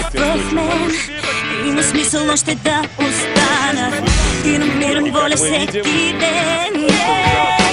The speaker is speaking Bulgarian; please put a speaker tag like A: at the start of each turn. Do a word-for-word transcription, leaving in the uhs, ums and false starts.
A: в мен. Има смисъл още да остана и намирам воля всеки ден. Yeah.